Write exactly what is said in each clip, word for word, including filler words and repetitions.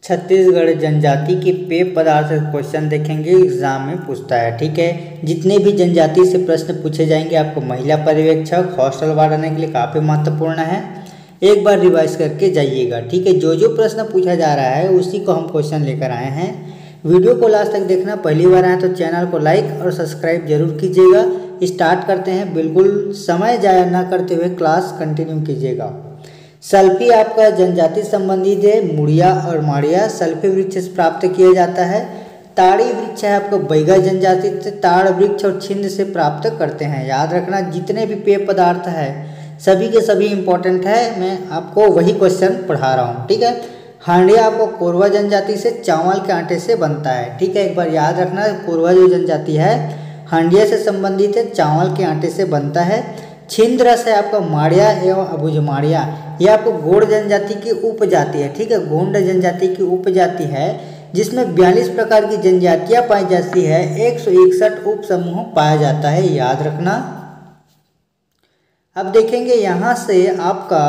छत्तीसगढ़ जनजाति के पेय पदार्थ से क्वेश्चन देखेंगे, एग्जाम में पूछता है। ठीक है, जितने भी जनजाति से प्रश्न पूछे जाएंगे आपको महिला पर्यवेक्षक हॉस्टल बढ़ाने के लिए काफ़ी महत्वपूर्ण है। एक बार रिवाइज करके जाइएगा। ठीक है, जो जो प्रश्न पूछा जा रहा है उसी को हम क्वेश्चन लेकर आए हैं। वीडियो को लास्ट तक देखना। पहली बार आए तो चैनल को लाइक और सब्सक्राइब जरूर कीजिएगा। स्टार्ट करते हैं, बिल्कुल समय जाया ना करते हुए क्लास कंटिन्यू कीजिएगा। सल्फी आपका जनजाति संबंधित है, मुड़िया और माड़िया सल्फी वृक्ष से प्राप्त किया जाता है। ताड़ी वृक्ष है आपको बैगा जनजाति से ताड़ वृक्ष और छिंद से प्राप्त करते हैं। याद रखना, जितने भी पेय पदार्थ है सभी के सभी इंपॉर्टेंट है, मैं आपको वही क्वेश्चन पढ़ा रहा हूँ। ठीक है, हांडिया आपको कोरवा जनजाति से चावल के आटे से बनता है। ठीक है, एक बार याद रखना, कोरवा जो जनजाति है हांडिया से संबंधित है, चावल के आटे से बनता है। छिंद रस है आपका माड़िया एवं अबुझमाड़िया, यह आपको गोंड जनजाति की उपजाति है। ठीक है, गोंड जनजाति की उपजाति है जिसमें बयालीस प्रकार की जनजातियां पाई जाती है, एक सौ इकसठ उप समूह पाया जाता है। याद रखना। अब देखेंगे यहाँ से आपका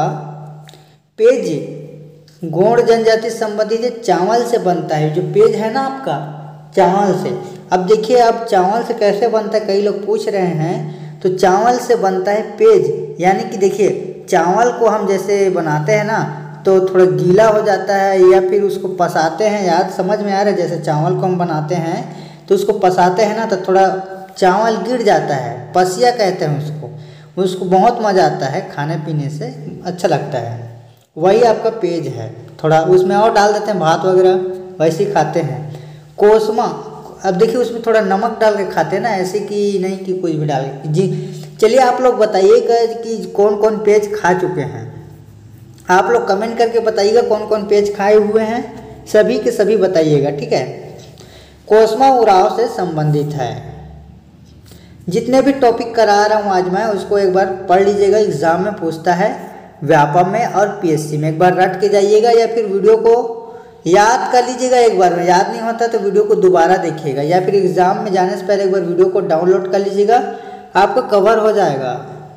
पेज गोंड जनजाति संबंधित है, चावल से बनता है। जो पेज है ना आपका चावल से। अब देखिए आप चावल से कैसे बनता है, कई लोग पूछ रहे हैं। तो चावल से बनता है पेज, यानी कि देखिए चावल को हम जैसे बनाते हैं ना तो थोड़ा गीला हो जाता है या फिर उसको पसाते हैं। याद समझ में आ रहा है, जैसे चावल को हम बनाते हैं तो उसको पसाते हैं ना तो थोड़ा चावल गिर जाता है, पसिया कहते हैं उसको। उसको बहुत मज़ा आता है, खाने पीने से अच्छा लगता है। वही आपका पेज है। थोड़ा उसमें और डाल देते हैं भात वगैरह, वैसे ही खाते हैं। कोसमा, अब देखिए उसमें थोड़ा नमक डाल के खाते हैं ना, ऐसे कि नहीं कि कुछ भी डाल के। जी चलिए, आप लोग बताइएगा कि कौन कौन पेज खा चुके हैं। आप लोग कमेंट करके बताइएगा कौन कौन पेज खाए हुए हैं, सभी के सभी बताइएगा। ठीक है, कोसमा उराव से संबंधित है। जितने भी टॉपिक करा रहा हूँ आज मैं उसको एक बार पढ़ लीजिएगा, एग्जाम में पूछता है व्यापम में और पीएससी में। एक बार रट के जाइएगा या फिर वीडियो को याद कर लीजिएगा। एक बार में याद नहीं होता तो वीडियो को दोबारा देखिएगा या फिर एग्जाम में जाने से पहले एक बार वीडियो को डाउनलोड कर लीजिएगा, आपको कवर हो जाएगा।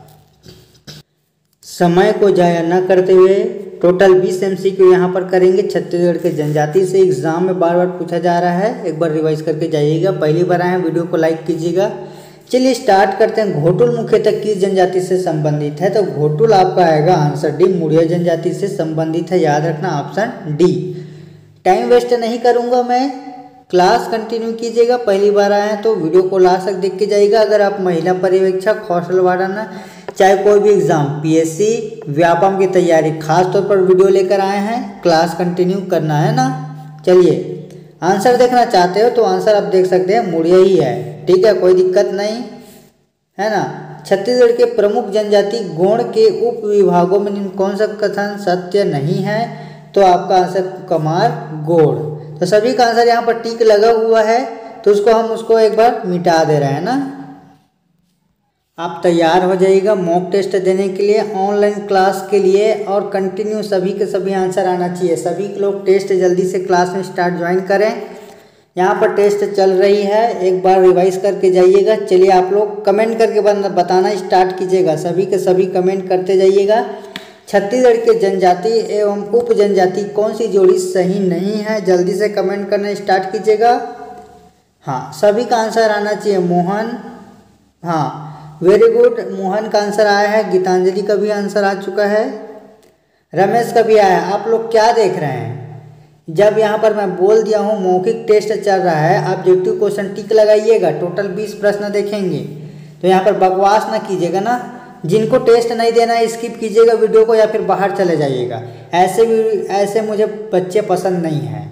समय को जाया न करते हुए टोटल बीस एमसीक्यू यहाँ पर करेंगे छत्तीसगढ़ के जनजाति से। एग्जाम में बार बार पूछा जा रहा है, एक बार रिवाइज करके जाइएगा। पहली बार आए वीडियो को लाइक कीजिएगा। चलिए स्टार्ट करते हैं। घोटुल मुख्यतः किस जनजाति से संबंधित है, तो घोटुल आपका आएगा आंसर डी, मुड़िया जनजाति से संबंधित है। याद रखना ऑप्शन डी। टाइम वेस्ट नहीं करूंगा मैं, क्लास कंटिन्यू कीजिएगा। पहली बार आए हैं तो वीडियो को लास्ट तक देख के जाइएगा। अगर आप महिला पर्यवेक्षक हॉस्टल वार्डन चाहे कोई भी एग्जाम पीएससी व्यापम की तैयारी खास तौर पर वीडियो लेकर आए हैं, क्लास कंटिन्यू करना है ना। चलिए आंसर देखना चाहते हो तो आंसर आप देख सकते हैं, मुड़िया ही है। ठीक है, कोई दिक्कत नहीं है ना। छत्तीसगढ़ के प्रमुख जनजाति गोंड के उप विभागों में निम्न कौन सा कथन सत्य नहीं है, तो आपका आंसर कमार गोड़। तो सभी का आंसर यहाँ पर टिक लगा हुआ है तो उसको हम उसको एक बार मिटा दे रहे हैं ना। आप तैयार हो जाइएगा मॉक टेस्ट देने के लिए, ऑनलाइन क्लास के लिए, और कंटिन्यू सभी के सभी आंसर आना चाहिए। सभी लोग टेस्ट जल्दी से क्लास में स्टार्ट ज्वाइन करें। यहाँ पर टेस्ट चल रही है, एक बार रिवाइज करके जाइएगा। चलिए आप लोग कमेंट करके बताना स्टार्ट कीजिएगा, सभी के सभी कमेंट करते जाइएगा। छत्तीसगढ़ के जनजाति एवं उप जनजाति कौन सी जोड़ी सही नहीं है, जल्दी से कमेंट करना स्टार्ट कीजिएगा। हाँ, सभी का आंसर आना चाहिए। मोहन, हाँ वेरी गुड, मोहन का आंसर आया है। गीतांजलि का भी आंसर आ चुका है, रमेश का भी आया है। आप लोग क्या देख रहे हैं, जब यहाँ पर मैं बोल दिया हूँ मौखिक टेस्ट चल रहा है, ऑब्जेक्टिव क्वेश्चन टिक लगाइएगा। टोटल बीस प्रश्न देखेंगे तो यहाँ पर बकवास ना कीजिएगा ना। जिनको टेस्ट नहीं देना है स्किप कीजिएगा वीडियो को या फिर बाहर चले जाइएगा। ऐसे भी ऐसे मुझे बच्चे पसंद नहीं हैं।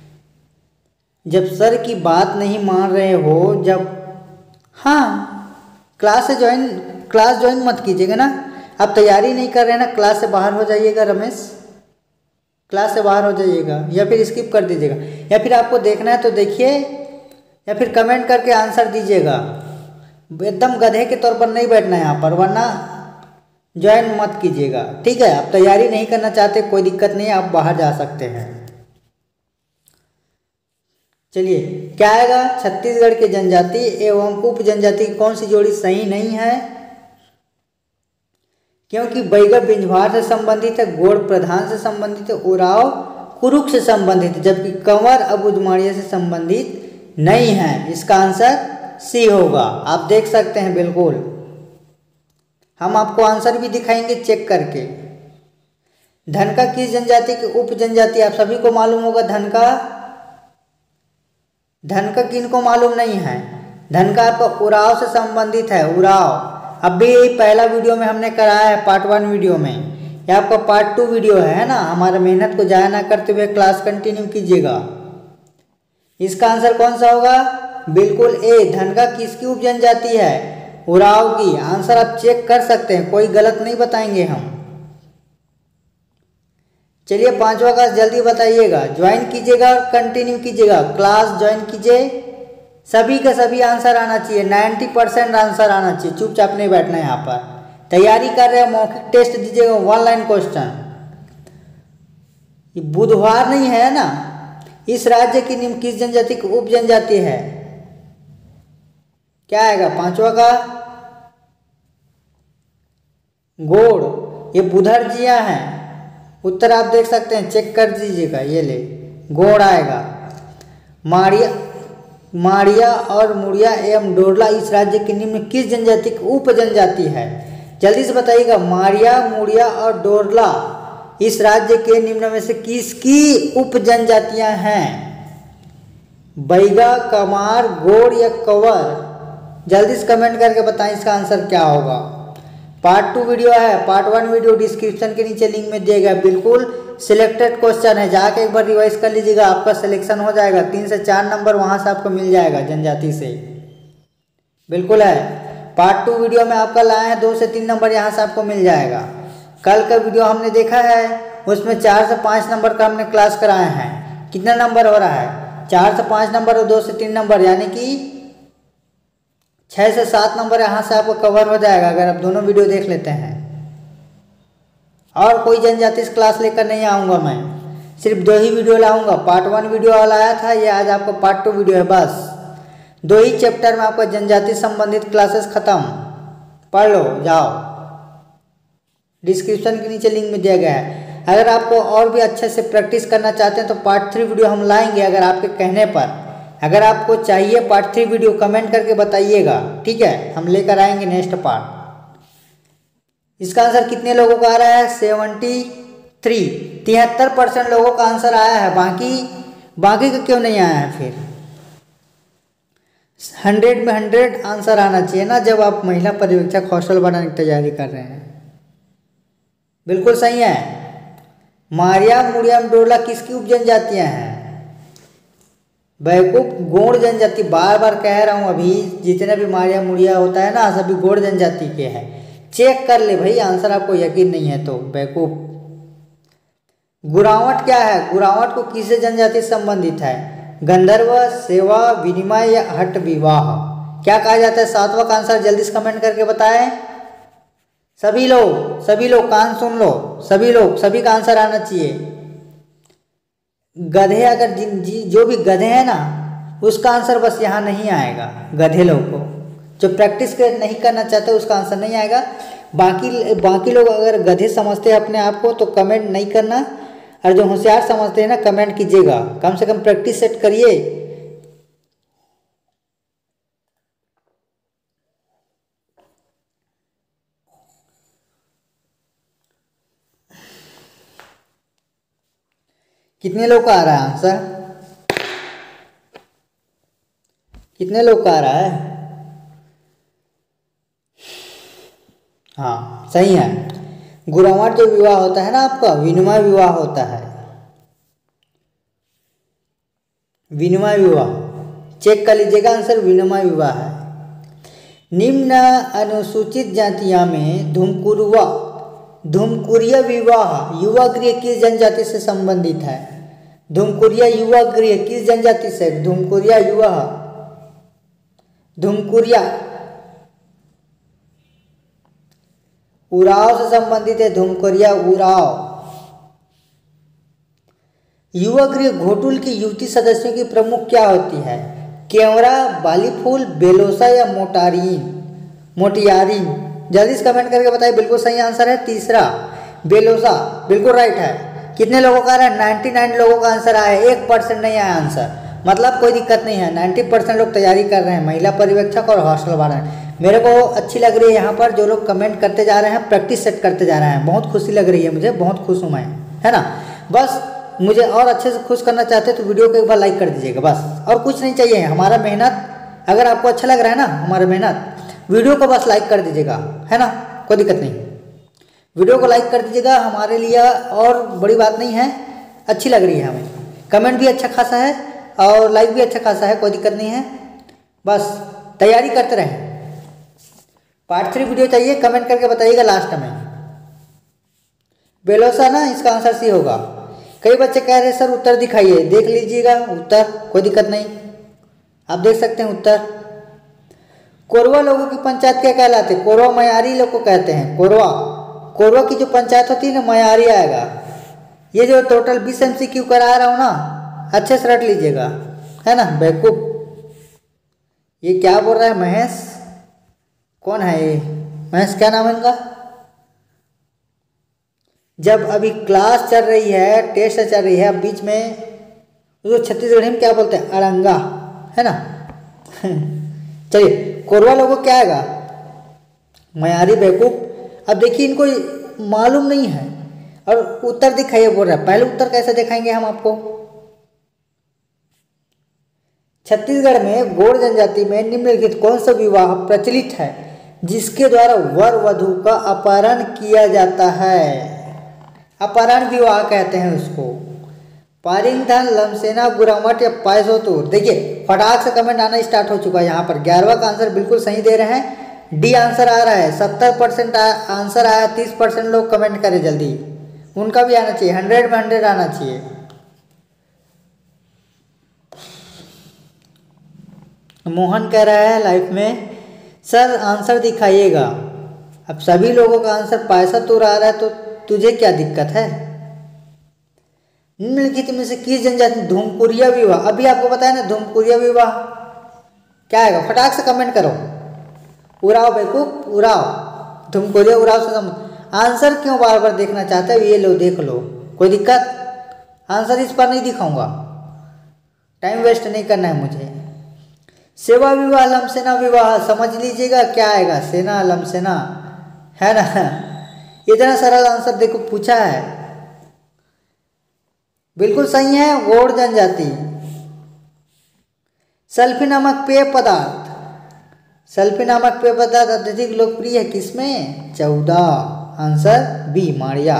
जब सर की बात नहीं मान रहे हो, जब हाँ क्लास से ज्वाइन क्लास ज्वाइन मत कीजिएगा ना। आप तैयारी नहीं कर रहे हैं ना, क्लास से बाहर हो जाइएगा। रमेश, क्लास से बाहर हो जाइएगा या फिर स्किप कर दीजिएगा, या फिर आपको देखना है तो देखिए या फिर कमेंट करके आंसर दीजिएगा। एकदम गधे के तौर पर नहीं बैठना है यहाँ पर, वरना ज्वाइन मत कीजिएगा। ठीक है, आप तैयारी नहीं करना चाहते कोई दिक्कत नहीं है, आप बाहर जा सकते हैं। चलिए क्या आएगा, छत्तीसगढ़ के जनजाति एवं उप जनजाति की कौन सी जोड़ी सही नहीं है, क्योंकि बैगा बिंझवार से संबंधित है, गोड़ प्रधान से संबंधित है, उराव कुरुक से संबंधित, जबकि कंवर अबुदमाड़िया से संबंधित नहीं है। इसका आंसर सी होगा। आप देख सकते हैं, बिल्कुल हम आपको आंसर भी दिखाएंगे चेक करके। धनका किस जनजाति की उप जनजाति? आप सभी को मालूम होगा धनका। धनका किन को मालूम नहीं है? धनका आपका उराव से संबंधित है, उराव। अब भी पहला वीडियो में हमने कराया है, पार्ट वन वीडियो में। ये आपका पार्ट टू वीडियो है ना। हमारे मेहनत को जाया ना करते हुए क्लास कंटिन्यू कीजिएगा। इसका आंसर कौन सा होगा? बिल्कुल ए, धनका किसकी उप जनजाति है? उराव की। आंसर आप चेक कर सकते हैं, कोई गलत नहीं बताएंगे हम। चलिए पांचवा क्लास जल्दी बताइएगा, ज्वाइन कीजिएगा और कंटिन्यू कीजिएगा। क्लास ज्वाइन कीजिए, सभी का सभी आंसर आना चाहिए, नब्बे परसेंट आंसर आना चाहिए। चुपचाप नहीं बैठना है यहाँ पर। तैयारी कर रहे हैं, मौखिक टेस्ट दीजिएगा, वन लाइन क्वेश्चन। बुधवार नहीं है ना। इस राज्य की निम्न किस जनजाति की उप जनजाति है? क्या आएगा पांचवा का? गोड़। ये बुधरजिया हैं। उत्तर आप देख सकते हैं, चेक कर दीजिएगा। ये ले, गोड़ आएगा। माड़िया माड़िया और मुड़िया एवं डोरला इस राज्य की निम्न किस जनजाति की उप जनजाति है? जल्दी से बताइएगा। माड़िया, मुड़िया और डोरला इस राज्य के निम्न में से किसकी उप जनजातियां हैं? बैगा, कमार, गोड़ या कंवर? जल्दी से कमेंट करके बताएं इसका आंसर क्या होगा। पार्ट टू वीडियो है, पार्ट वन वीडियो डिस्क्रिप्शन के नीचे लिंक में दिया गया। बिल्कुल सिलेक्टेड क्वेश्चन है, जाके एक बार रिवाइज कर लीजिएगा, आपका सिलेक्शन हो जाएगा। तीन से चार नंबर वहां से आपको मिल जाएगा जनजाति से। बिल्कुल है। पार्ट टू वीडियो में आपका लाए हैं दो से तीन नंबर, यहाँ से आपको मिल जाएगा। कल का वीडियो हमने देखा है, उसमें चार से पाँच नंबर का हमने क्लास कराए हैं। कितना नंबर हो रहा है? चार से पाँच नंबर और दो से तीन नंबर, यानी कि छः से सात नंबर यहाँ से आपको कवर हो जाएगा अगर आप दोनों वीडियो देख लेते हैं। और कोई जनजाति इस क्लास लेकर नहीं आऊँगा मैं, सिर्फ दो ही वीडियो लाऊंगा। पार्ट वन वीडियो वाला आया था, ये आज आपको पार्ट टू वीडियो है। बस दो ही चैप्टर में आपका जनजाति संबंधित क्लासेस खत्म। पढ़ लो, जाओ। डिस्क्रिप्शन के नीचे लिंक में दिया गया है। अगर आपको और भी अच्छे से प्रैक्टिस करना चाहते हैं तो पार्ट थ्री वीडियो हम लाएंगे अगर आपके कहने पर। अगर आपको चाहिए पार्ट थ्री वीडियो कमेंट करके बताइएगा, ठीक है, हम लेकर आएंगे नेक्स्ट पार्ट। इसका आंसर कितने लोगों का आ रहा है? सेवेंटी थ्री, तिहत्तर परसेंट लोगों का आंसर आया है। बाकी बाकी का क्यों नहीं आया है? फिर हंड्रेड में हंड्रेड आंसर आना चाहिए ना, जब आप महिला पर्यवेक्षक हॉस्टल बनाने की तैयारी कर रहे हैं। बिल्कुल सही है। मारिया, मुड़िया, डोरला किसकी उप जनजातियां हैं? बैकूफ, गोंड जनजाति। बार बार कह रहा हूँ, अभी जितने भी मारिया मुड़िया होता है ना, सभी गोंड जनजाति के हैं। चेक कर ले भाई, आंसर आपको यकीन नहीं है तो बैकूफ। गुरावट क्या है? गुरावट को किसे जनजाति संबंधित है? गंधर्व, सेवा, विनिमय या हट विवाह? क्या कहा जाता है? सातवां का आंसर जल्दी से कमेंट करके बताएं। सभी लोग सभी लोग कान सुन लो, सभी लोग, सभी का आंसर आना चाहिए। गधे, अगर जिन जी जो भी गधे हैं ना, उसका आंसर बस यहाँ नहीं आएगा। गधे लोग को जो प्रैक्टिस कर नहीं करना चाहते उसका आंसर नहीं आएगा। बाकी बाकी लोग अगर गधे समझते हैं अपने आप को तो कमेंट नहीं करना, और जो होशियार समझते हैं ना कमेंट कीजिएगा। कम से कम प्रैक्टिस सेट करिए। कितने लोग का आ रहा है आंसर? कितने लोग का आ रहा है? हाँ सही है। गुरावट जो विवाह होता है ना आपका, विनिमय विवाह होता है। विनिमय विवाह चेक कर लीजिएगा, आंसर विनिमय विवाह है। निम्न अनुसूचित जातियों में धुमकुरुआ धुमकुरिया विवाह युवा गृह किस जनजाति से संबंधित है? धुमकुरिया युवा गृह किस जनजाति से? धुमकुरिया युवा धुमकुरिया उराव से संबंधित है। धुमकुरिया उराव। युवा गृह घोटुल की युवती सदस्यों की प्रमुख क्या होती है? केवड़ा, बालीफूल, बेलोसा या मोटारीन मोटियारीन? जल्दी से कमेंट करके बताइए। बिल्कुल सही आंसर है तीसरा, बेलोसा। बिल्कुल राइट है। कितने लोगों का आ रहा है? नाइन्टी नाइन लोगों का आंसर आया, एक परसेंट नहीं आया आंसर। मतलब कोई दिक्कत नहीं है, नाइन्टी परसेंट लोग तैयारी कर रहे हैं, महिला पर्यवेक्षक और हॉस्टल वार्डन। मेरे को अच्छी लग रही है यहाँ पर जो लोग कमेंट करते जा रहे हैं, प्रैक्टिस सेट करते जा रहे हैं, बहुत खुशी लग रही है मुझे, बहुत खुश हूँ मैं, है ना। बस मुझे और अच्छे से खुश करना चाहते हैं तो वीडियो को एक बार लाइक कर दीजिएगा बस, और कुछ नहीं चाहिए। हमारा मेहनत अगर आपको अच्छा लग रहा है ना, हमारा मेहनत, वीडियो को बस लाइक कर दीजिएगा, है ना, कोई दिक्कत नहीं, वीडियो को लाइक कर दीजिएगा, हमारे लिए और बड़ी बात नहीं है, अच्छी लग रही है हमें। कमेंट भी अच्छा खासा है और लाइक भी अच्छा खासा है, कोई दिक्कत नहीं है, बस तैयारी करते रहें। पार्ट थ्री वीडियो चाहिए, कमेंट करके बताइएगा लास्ट में। बेलोसा ना, इसका आंसर सी होगा। कई बच्चे कह रहे हैं सर उत्तर दिखाइए, देख लीजिएगा उत्तर, कोई दिक्कत नहीं, आप देख सकते हैं उत्तर। कोरवा लोगों की पंचायत क्या कहलाते हैं? कोरवा मयारी लोग को कहते हैं, कोरवा कोरवा की जो पंचायत होती है ना, मयारी आएगा। ये जो टोटल बीस एम सी क्यू करा रहा हूँ ना, अच्छे से रट लीजिएगा, है ना, बेवकूफ। ये क्या बोल रहा है महेश, कौन है ये महेश, क्या नाम है इनका? जब अभी क्लास चल रही है, टेस्ट चल रही है, अब बीच में जो छत्तीसगढ़ी में क्या बोलते हैं, अड़ंगा, है ना। चलिए, कोरवा लोगों को क्या आएगा? मयारी, बेवकूफ। अब देखिए इनको मालूम नहीं है और उत्तर दिखाइए बोल रहा है, पहले उत्तर कैसे दिखाएंगे हम आपको? छत्तीसगढ़ में गौड़ जनजाति में निम्नलिखित कौन सा विवाह प्रचलित है जिसके द्वारा वर वधु का अपहरण किया जाता है? अपहरण विवाह कहते हैं उसको। पारिंगधन, लमसेना, गुरामट या पायसोतुर। देखिए फटाक से कमेंट आना स्टार्ट हो चुका है यहाँ पर। ग्यारहवा का आंसर बिल्कुल सही दे रहे हैं, डी आंसर आ रहा है। सत्तर परसेंट आंसर आया, तीस परसेंट लोग कमेंट करें जल्दी, उनका भी आना चाहिए, हंड्रेड में हंड्रेड आना चाहिए। मोहन कह रहा है लाइफ में सर आंसर दिखाइएगा। अब सभी लोगों का आंसर पायसोतुर आ रहा है तो तुझे क्या दिक्कत है? निम्नलिखित में से किस जनजाति धूमकुरिया विवाह, अभी आपको बताया ना धूमकुरिया विवाह क्या आएगा, फटाक से कमेंट करो। उड़ाओ बेवकूफ, उड़ाओ, धूमकुरिया उड़ाओ से सम... आंसर क्यों बार बार देखना चाहते हो? ये लो देख लो, कोई दिक्कत? आंसर इस पर नहीं दिखाऊंगा, टाइम वेस्ट नहीं करना है मुझे। सेवा विवाह, लमसेना विवाह, समझ लीजिएगा क्या आएगा, सेना लमसेना, है ना। इतना सरल आंसर देखो पूछा है, बिल्कुल सही है, गौड़ जनजाति। सल्फी नामक पेय पदार्थ, सल्फी नामक पेय पदार्थ अत्यधिक लोकप्रिय है किसमें? चौदह, आंसर बी माड़िया।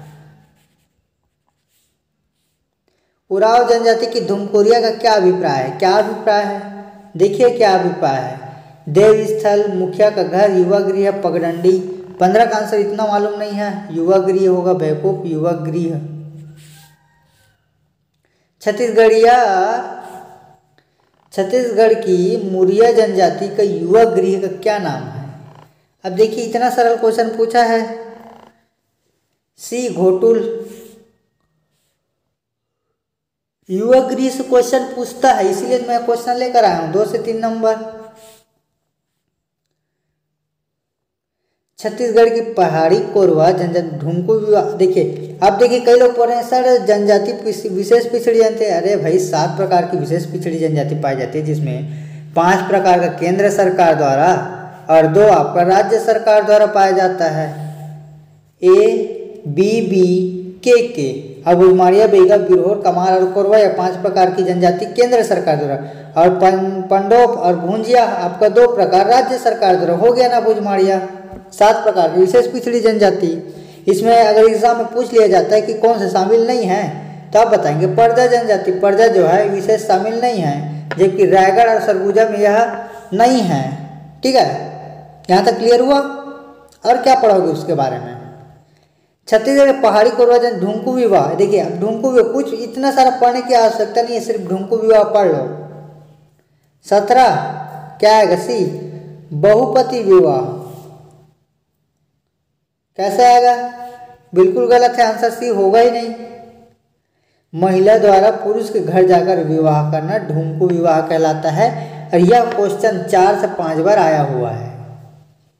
उराव जनजाति की धूमकुरिया का क्या अभिप्राय है? क्या अभिप्राय है, देखिए क्या अभिप्राय है। देव स्थल, मुखिया का घर, युवा गृह, पगडंडी। पंद्रह का आंसर इतना मालूम नहीं है, युवा गृह होगा बेवकूफ, युवा गृह। छत्तीसगढ़िया छत्तीसगढ़ की मुरिया जनजाति का युवा गृह का क्या नाम है? अब देखिए इतना सरल क्वेश्चन पूछा है। सी घोटुल। युवा गृह से क्वेश्चन पूछता है, इसीलिए मैं क्वेश्चन लेकर आया हूं, दो से तीन नंबर। छत्तीसगढ़ की पहाड़ी कोरवा जनजाति ढूंढको विवाह, देखिए अब देखिए कई लोग बोल रहे हैं सर जनजाति विशेष पिछड़ी जनजाति। अरे भाई सात प्रकार की विशेष पिछड़ी जनजाति पाई जाती है, जिसमें पांच प्रकार का केंद्र सरकार द्वारा और दो आपका राज्य सरकार द्वारा पाया जाता है। ए बी बी के के अब उमारिया, बेगा, बिरहोर, कमार और कोरवा, या पांच प्रकार की जनजाति केंद्र सरकार द्वारा, और पं, पंडोप और भूंजिया आपका दो प्रकार राज्य सरकार द्वारा। हो गया ना भुजमाड़िया, सात प्रकार की विशेष पिछड़ी जनजाति। इसमें अगर एग्जाम में पूछ लिया जाता है कि कौन से शामिल नहीं है तो आप बताएंगे परजा जनजाति। परजा जो है विशेष शामिल नहीं है, जबकि रायगढ़ और सरगुजा में यह नहीं है। ठीक है, यहाँ तक क्लियर हुआ? और क्या पढ़ोगे उसके बारे में? छत्तीसगढ़ पहाड़ी कोरवा जन ढूंढको विवाह, देखिए अब ढूंढको विवाह कुछ इतना सारा पढ़ने की आवश्यकता नहीं है, सिर्फ ढूंढको विवाह पढ़ लो। सत्रह क्या आएगा? सी बहुपति विवाह। कैसे आएगा? बिल्कुल गलत है, आंसर सी होगा ही नहीं। महिला द्वारा पुरुष के घर जाकर विवाह करना ढूंढको विवाह कहलाता है, और यह क्वेश्चन चार से पांच बार आया हुआ है।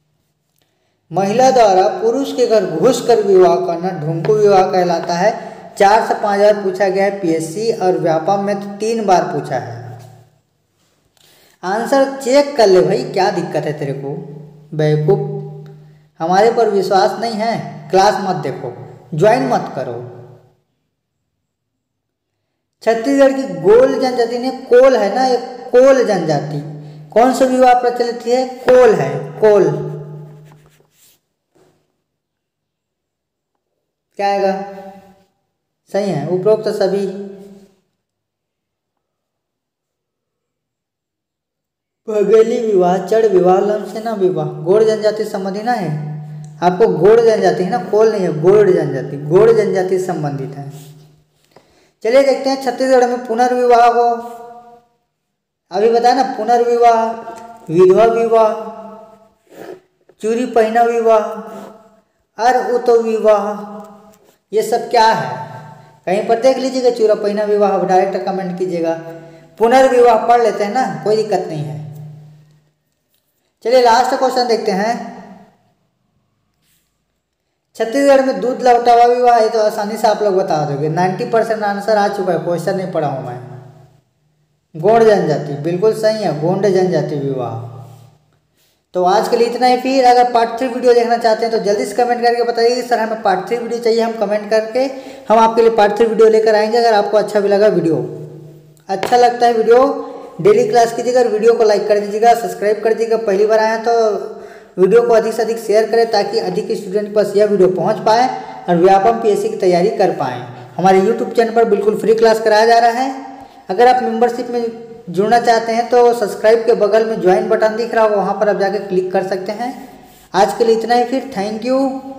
महिला द्वारा पुरुष के घर घुसकर विवाह करना ढूंढको विवाह कहलाता है, चार से पाँच बार पूछा गया है पीएससी, और व्यापम में तो तीन बार पूछा है। आंसर चेक कर ले भाई, क्या दिक्कत है तेरे को बेवकूफ। हमारे पर विश्वास नहीं है, क्लास मत देखो, ज्वाइन मत करो। छत्तीसगढ़ की गोल जनजाति ने, कोल है ना, एक कोल जनजाति, कौन सा विवाह प्रचलित है? कोल है, कोल। क्या आएगा? सही है, उपरोक्त तो सभी। भगेली विवाह, चढ़ विवाह, लमसेना विवाह गोड़ जनजाति संबंधी ना है। आपको गोड़ जनजाति है ना, कोल नहीं है, गोड़ जनजाति, गोड़ जनजाति संबंधित है। चलिए देखते हैं छत्तीसगढ़ में पुनर्विवाह को, अभी बताया ना, पुनर्विवाह, विधवा विवाह, चूरी पहिना विवाह, अर उतो विवाह, ये सब क्या है? कहीं पर देख लीजिएगा चूरा पहिना विवाह, डायरेक्ट कमेंट कीजिएगा। पुनर्विवाह पढ़ लेते हैं ना, कोई दिक्कत नहीं है। चलिए लास्ट क्वेश्चन देखते हैं। छत्तीसगढ़ में दूध लौटावा विवाह, ये तो आसानी से आप लोग बता दोगे, नाइन्टी परसेंट आंसर आ चुका है, क्वेश्चन नहीं पढ़ा हूँ मैं। गोंड जनजाति, बिल्कुल सही है, गोंड जनजाति विवाह। तो आज के लिए इतना ही। फिर अगर पार्ट थ्री वीडियो देखना चाहते हैं तो जल्दी से कमेंट करके बताइए कि सर हमें पार्ट थ्री वीडियो चाहिए, हम कमेंट करके हम आपके लिए पार्ट थ्री वीडियो लेकर आएंगे। अगर आपको अच्छा भी लगा वीडियो, अच्छा लगता है वीडियो, डेली क्लास कीजिएगा, वीडियो को लाइक कर दीजिएगा, सब्सक्राइब कर दीजिएगा। पहली बार आए हैं तो वीडियो को अधिक से अधिक शेयर करें ताकि अधिक स्टूडेंट के पास यह वीडियो पहुंच पाए और व्यापम पीएससी की तैयारी कर पाएँ। हमारे यूट्यूब चैनल पर बिल्कुल फ्री क्लास कराया जा रहा है। अगर आप मेंबरशिप में जुड़ना चाहते हैं तो सब्सक्राइब के बगल में ज्वाइन बटन दिख रहा होगा, वहाँ पर आप जाकर क्लिक कर सकते हैं। आज के लिए इतना ही, फिर थैंक यू।